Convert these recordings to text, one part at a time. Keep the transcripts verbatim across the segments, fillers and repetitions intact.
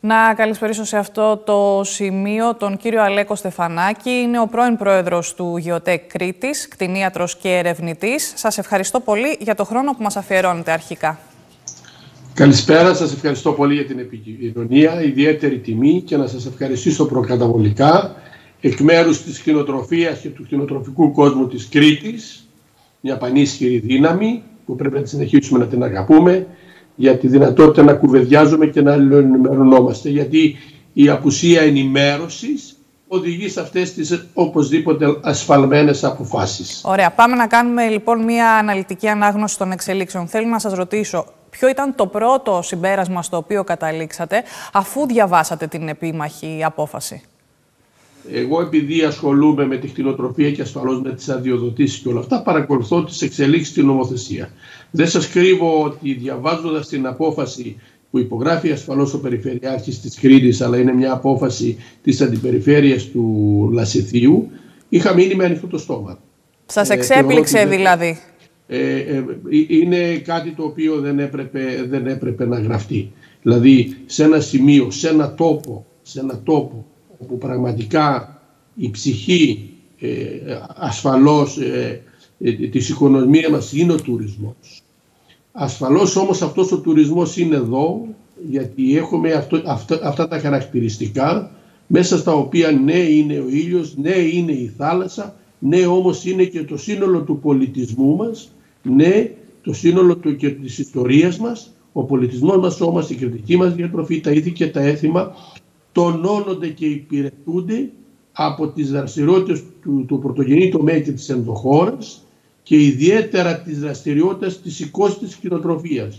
Να καλησπερίσω σε αυτό το σημείο τον κύριο Αλέκο Στεφανάκη. Είναι ο πρώην πρόεδρος του Γεωτεκ Κρήτης, κτηνίατρος και ερευνητής. Σας ευχαριστώ πολύ για το χρόνο που μας αφιερώνετε αρχικά. Καλησπέρα, σας ευχαριστώ πολύ για την επικοινωνία, ιδιαίτερη τιμή, και να σας ευχαριστήσω προκαταβολικά εκ μέρους της κτηνοτροφίας και του κτηνοτροφικού κόσμου της Κρήτης, μια πανίσχυρη δύναμη που πρέπει να τη συνεχίσουμε να την αγαπούμε, για τη δυνατότητα να κουβεντιάζουμε και να ενημερωνόμαστε, γιατί η απουσία ενημέρωσης οδηγεί σε αυτές τις οπωσδήποτε ασφαλμένες αποφάσεις. Ωραία, πάμε να κάνουμε λοιπόν μια αναλυτική ανάγνωση των εξελίξεων. Θέλω να σας ρωτήσω, ποιο ήταν το πρώτο συμπέρασμα στο οποίο καταλήξατε αφού διαβάσατε την επίμαχη απόφαση? Εγώ, επειδή ασχολούμαι με τη κτηνοτροφία και ασφαλώς με τις αδειοδοτήσεις και όλα αυτά, παρακολουθώ τις εξελίξεις στην νομοθεσία. Δεν σας κρύβω ότι διαβάζοντας την απόφαση που υπογράφει ασφαλώς ο Περιφερειάρχης της Κρήτης, αλλά είναι μια απόφαση της Αντιπεριφέρειας του Λασιθίου, είχα μείνει με ανοιχτό το στόμα. Σας εξέπληξε ε, δηλαδή? Ε, ε, είναι κάτι το οποίο δεν έπρεπε, δεν έπρεπε να γραφτεί. Δηλαδή σε ένα σημείο, σε ένα τόπο, σε ένα τόπο όπου πραγματικά η ψυχή ε, ασφαλώς ε, ε, της οικονομίας μας είναι ο τουρισμός. Ασφαλώς όμως αυτός ο τουρισμός είναι εδώ γιατί έχουμε αυτό, αυτά, αυτά τα χαρακτηριστικά μέσα στα οποία ναι είναι ο ήλιος, ναι είναι η θάλασσα, ναι όμως είναι και το σύνολο του πολιτισμού μας, ναι το σύνολο του και της ιστορίας μας. Ο πολιτισμός μας όμως, η κριτική μας διατροφή, τα ήθη και τα έθιμα τονώνονται και υπηρετούνται από τις δραστηριότητες του, του πρωτογενή τομέα και της ενδοχώρας και ιδιαίτερα της δραστηριότητας της οικόσιτης κτηνοτροφίας.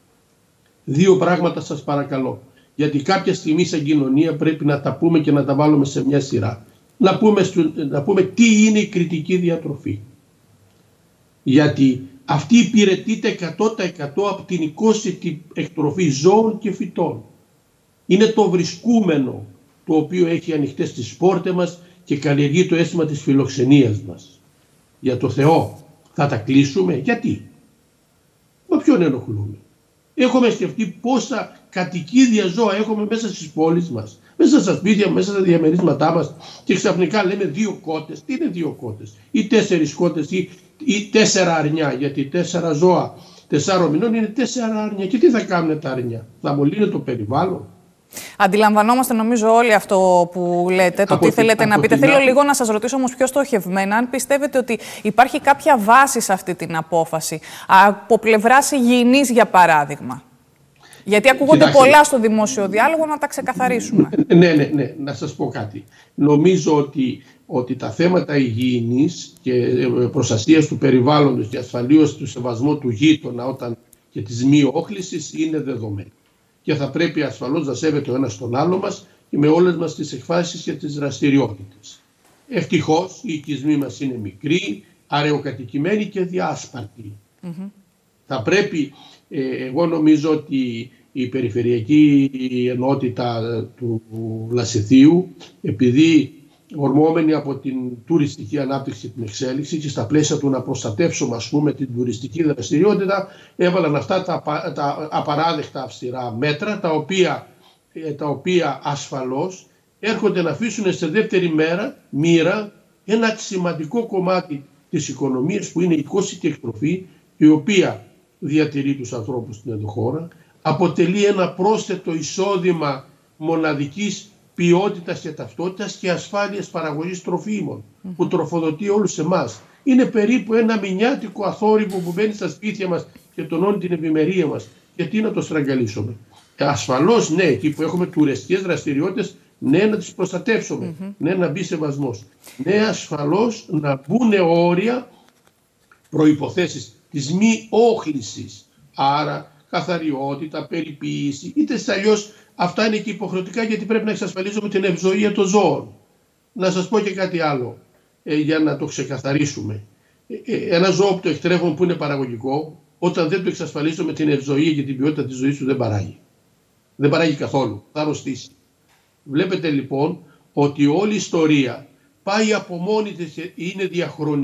Δύο πράγματα σας παρακαλώ, γιατί κάποια στιγμή σαν κοινωνία πρέπει να τα πούμε και να τα βάλουμε σε μια σειρά. Να πούμε, να πούμε τι είναι η κριτική διατροφή. Γιατί αυτή υπηρετείται εκατό τοις εκατό από την οικόσιτη εκτροφή ζώων και φυτών. Είναι το βρισκούμενο το οποίο έχει ανοιχτές τις πόρτες μας και καλλιεργεί το αίσθημα της φιλοξενίας μας. Για το Θεό θα τα κλείσουμε? Γιατί? Μα ποιον ενοχλούμε? Έχουμε σκεφτεί πόσα κατοικίδια ζώα έχουμε μέσα στις πόλεις μας, μέσα στα σπίτια, μέσα στα διαμερίσματά μας, και ξαφνικά λέμε δύο κότες. Τι είναι δύο κότες? Ή τέσσερις κότες ή, ή τέσσερα αρνιά? Γιατί τέσσερα ζώα τεσσάρων μηνών είναι τέσσερα αρνιά. Και τι θα κάνουν τα αρνιά? Θα μολύνουν το περιβάλλον? Αντιλαμβανόμαστε νομίζω όλοι αυτό που λέτε, το από τι θέλετε την, να πείτε. την... Θέλω λίγο να σας ρωτήσω όμως πιο στοχευμένα, αν πιστεύετε ότι υπάρχει κάποια βάση σε αυτή την απόφαση, από πλευράς υγιεινής για παράδειγμα. Γιατί ακούγονται Κοιτάξτε, πολλά στο δημόσιο διάλογο, να τα ξεκαθαρίσουμε. Ναι, ναι, ναι, να σας πω κάτι. Νομίζω ότι, ότι τα θέματα υγιεινής και προστασίας του περιβάλλοντος και ασφαλείας του σεβασμού του γείτονα όταν και της μη όχλησης είναι δεδομένο. Και θα πρέπει ασφαλώς να σέβεται ο ένας τον άλλο μας και με όλες μας τις εκφάσεις και τις δραστηριότητες. Ευτυχώς οι οικισμοί μας είναι μικροί, αραιοκατοικημένοι και διάσπαρτοι. Mm-hmm. Θα πρέπει, ε, εγώ νομίζω ότι η περιφερειακή ενότητα του Λασιθίου, επειδή ορμόμενη από την τουριστική ανάπτυξη, την εξέλιξη και στα πλαίσια του να προστατεύσουμε ας πούμε την τουριστική δραστηριότητα, έβαλαν αυτά τα, τα απαράδεκτα αυστηρά μέτρα, τα οποία, τα οποία ασφαλώς έρχονται να αφήσουν σε δεύτερη μέρα μοίρα ένα σημαντικό κομμάτι της οικονομίας που είναι η οικόσιτη εκτροφή, η οποία διατηρεί τους ανθρώπους στην ενδοχώρα, αποτελεί ένα πρόσθετο εισόδημα μοναδικής ποιότητας και ταυτότητας και ασφάλειας παραγωγής τροφίμων mm. που τροφοδοτεί όλους εμάς. Είναι περίπου ένα μηνιάτικο αθόρυβο που μπαίνει στα σπίτια μας και τονώνει την ευημερία μας. Γιατί να το στραγγαλίσουμε? Ασφαλώς ναι, εκεί που έχουμε τουριστικές δραστηριότητες, ναι να τις προστατεύσουμε, mm-hmm. ναι να μπει σεβασμός. Ναι ασφαλώς να μπουν όρια, προϋποθέσεις της μη όχλησης. Άρα καθαριότητα, περιποίηση, είτε αλλιώς αυτά είναι και υποχρεωτικά γιατί πρέπει να εξασφαλίζουμε την ευζοία των ζώων. Να σας πω και κάτι άλλο ε, για να το ξεκαθαρίσουμε. Ε, ε, ένα ζώο που το εκτρέφουμε που είναι παραγωγικό, όταν δεν το εξασφαλίζουμε την ευζοία και την ποιότητα της ζωής του, δεν παράγει. Δεν παράγει καθόλου, θα αρρωστήσει. Βλέπετε λοιπόν ότι όλη η ιστορία πάει από μόνη της, είναι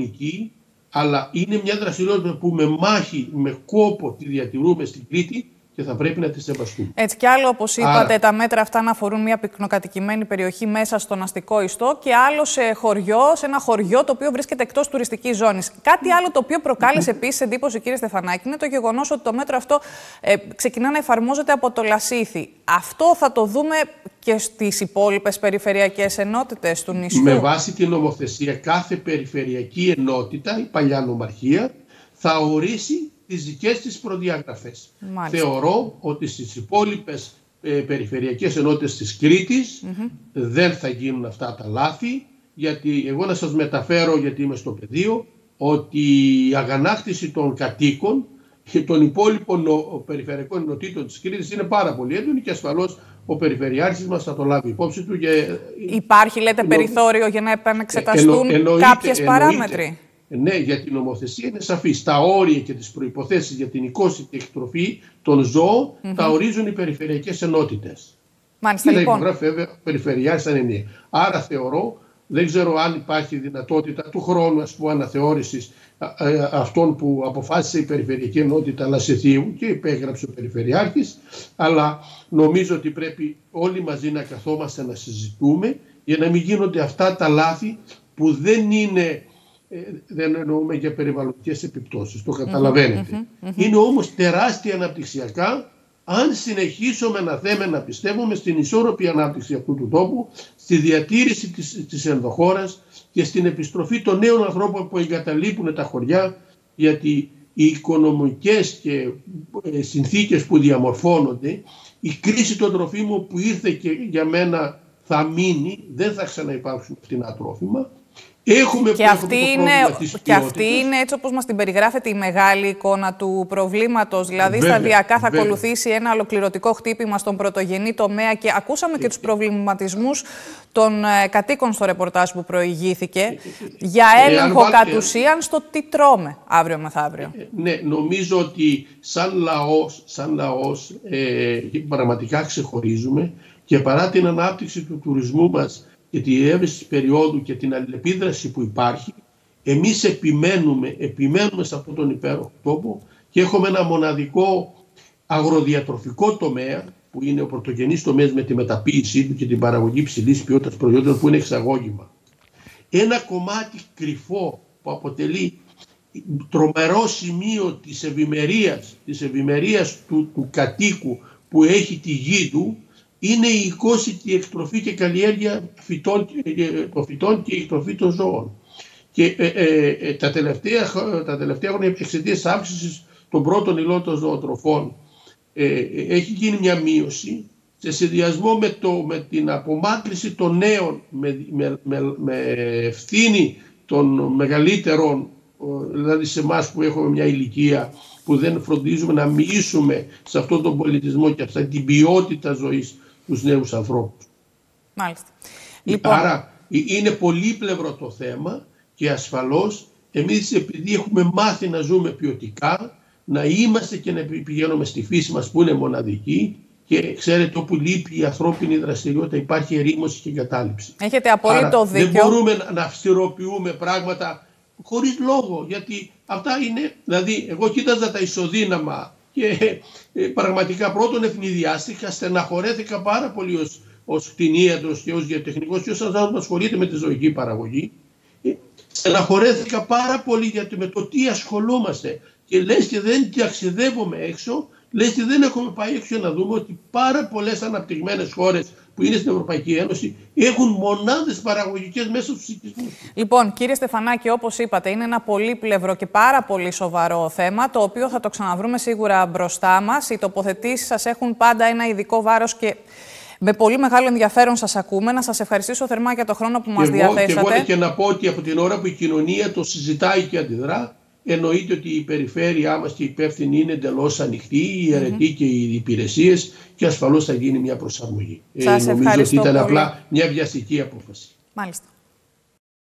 διαχρονική, αλλά είναι μια δραστηριότητα που με μάχη, με κόπο τη διατηρούμε στην Κρήτη και θα πρέπει να τις σεβαστούμε. Έτσι κι άλλο, όπως είπατε, Άρα, τα μέτρα αυτά να αφορούν μια πυκνοκατοικημένη περιοχή μέσα στον αστικό ιστό και άλλο σε χωριό, σε ένα χωριό το οποίο βρίσκεται εκτός τουριστικής ζώνης. Κάτι άλλο το οποίο προκάλεσε επίσης εντύπωση, κύριε Στεφανάκη, είναι το γεγονός ότι το μέτρο αυτό ε, ξεκινά να εφαρμόζεται από το Λασίθι. Αυτό θα το δούμε και στις υπόλοιπες περιφερειακές ενότητες του νησιού. Με βάση την νομοθεσία, κάθε περιφερειακή ενότητα, η παλιά νομαρχία, θα ορίσει τις δικές της προδιαγραφές. Μάλιστα. Θεωρώ ότι στις υπόλοιπες ε, περιφερειακές ενότητες της Κρήτης mm-hmm. δεν θα γίνουν αυτά τα λάθη, γιατί εγώ να σας μεταφέρω, γιατί είμαι στο πεδίο, ότι η αγανάκτηση των κατοίκων και των υπόλοιπων περιφερειακών ενωτήτων της Κρήτης είναι πάρα πολύ έντονη και ασφαλώς ο Περιφερειάρχης μας θα το λάβει υπόψη του. Και... Υπάρχει, λέτε, εννο... περιθώριο για να επανεξεταστούν ε, εννο... κάποιες εννοείται, παράμετροι. Ναι, γιατί η νομοθεσία είναι σαφή. Τα όρια και τις προϋποθέσεις για την οικόσιτη εκτροφή των ζώων mm-hmm. τα ορίζουν οι περιφερειακές ενότητες. Μάλιστα, και λοιπόν. θα υπογράφει βέβαια ο Περιφερειάρχης αν είναι. Άρα θεωρώ, δεν ξέρω αν υπάρχει δυνατότητα του χρόνου, ας πούμε, αναθεώρησης ε, αυτών που αποφάσισε η Περιφερειακή Ενότητα Λασιθίου και υπέγραψε ο Περιφερειάρχης, αλλά νομίζω ότι πρέπει όλοι μαζί να καθόμαστε να συζητούμε για να μην γίνονται αυτά τα λάθη που δεν είναι. Δεν εννοούμε για περιβαλλοντικές επιπτώσεις, το καταλαβαίνετε. Mm-hmm, mm-hmm. Είναι όμως τεράστια αναπτυξιακά, αν συνεχίσουμε να θέμε να πιστεύουμε στην ισόρροπη ανάπτυξη αυτού του τόπου, στη διατήρηση της, της ενδοχώρας και στην επιστροφή των νέων ανθρώπων που εγκαταλείπουν τα χωριά, γιατί οι οικονομικές και ε, συνθήκες που διαμορφώνονται, η κρίση των τροφίμων που ήρθε και για μένα θα μείνει, δεν θα ξαναυπάρξουν φτηνά τρόφιμα. Έχουμε και, αυτή είναι, και αυτή είναι, έτσι όπως μας την περιγράφεται, η μεγάλη εικόνα του προβλήματος. Δηλαδή, βέβαια, σταδιακά θα βέβαια. ακολουθήσει ένα ολοκληρωτικό χτύπημα στον πρωτογενή τομέα και ακούσαμε και τους προβληματισμούς των ε, κατοίκων στο ρεπορτάζ που προηγήθηκε για έλεγχο ε, κατ' ουσίαν στο τι τρώμε αύριο μεθαύριο. Ε, ναι, νομίζω ότι σαν λαός, σαν λαός ε, πραγματικά ξεχωρίζουμε και παρά την ανάπτυξη του τουρισμού μας και τη διεύρυνση περίοδου και την αλληλεπίδραση που υπάρχει, εμείς επιμένουμε, επιμένουμε σε αυτόν τον υπέροχο τόπο και έχουμε ένα μοναδικό αγροδιατροφικό τομέα που είναι ο πρωτογενής τομέας με τη μεταποίησή του και την παραγωγή ψηλής ποιότητας προϊόντων που είναι εξαγώγημα. Ένα κομμάτι κρυφό που αποτελεί τρομερό σημείο της ευημερίας, της ευημερίας του, του κατοίκου που έχει τη γη του, είναι η οικόσιτη εκτροφή και καλλιέργεια φυτών, των φυτών και η εκτροφή των ζώων. Και ε, ε, ε, τα, τελευταία, τα τελευταία χρόνια εξαιτίας αύξησης των πρώτων υλών των ζωοτροφών ε, έχει γίνει μια μείωση σε συνδυασμό με, το, με την απομάκρυση των νέων, με, με, με, με ευθύνη των μεγαλύτερων, δηλαδή σε εμάς που έχουμε μια ηλικία που δεν φροντίζουμε να μοιήσουμε σε αυτόν τον πολιτισμό και αυτή την ποιότητα ζωής τους νέους ανθρώπους. Μάλιστα. Λοιπόν... Άρα είναι πολύπλευρο το θέμα και ασφαλώς εμείς επειδή έχουμε μάθει να ζούμε ποιοτικά, να είμαστε και να πηγαίνουμε στη φύση μας που είναι μοναδική και ξέρετε όπου λείπει η ανθρώπινη δραστηριότητα υπάρχει ερήμωση και εγκατάλειψη. Έχετε απόλυτο δίκιο. Δεν μπορούμε να αυστηροποιούμε πράγματα χωρίς λόγο, γιατί αυτά είναι, δηλαδή εγώ κοίταζα τα ισοδύναμα και ε, πραγματικά πρώτον ευνηδιάστηκα, στεναχωρέθηκα πάρα πολύ ως, ως κτηνίατρος και ως γεωτεχνικός και ως άνθρωπος που ασχολείται με τη ζωική παραγωγή. Ε, στεναχωρέθηκα πάρα πολύ γιατί με το τι ασχολούμαστε και λες και δεν ταξιδεύουμε έξω, λες και δεν έχουμε πάει έξω να δούμε ότι πάρα πολλές αναπτυγμένες χώρες που είναι στην Ευρωπαϊκή Ένωση έχουν μονάδες παραγωγικές μέσα στους οικισμούς. Λοιπόν, κύριε Στεφανάκη, όπως είπατε, είναι ένα πολύπλευρο και πάρα πολύ σοβαρό θέμα, το οποίο θα το ξαναβρούμε σίγουρα μπροστά μας. Οι τοποθετήσεις σας έχουν πάντα ένα ειδικό βάρος και με πολύ μεγάλο ενδιαφέρον σας ακούμε. Να σας ευχαριστήσω θερμά για το χρόνο που μας εγώ, διαθέσατε. Και εγώ και να πω ότι από την ώρα που η κοινωνία το συζητάει και αντιδρά, εννοείται ότι η περιφέρειά μας και η υπεύθυνη είναι εντελώς ανοιχτή, οι ιερετοί mm-hmm. και οι υπηρεσίες και ασφαλώς θα γίνει μια προσαρμογή. Σας ε, νομίζω ότι ήταν πολύ. Απλά μια βιαστική απόφαση. Μάλιστα.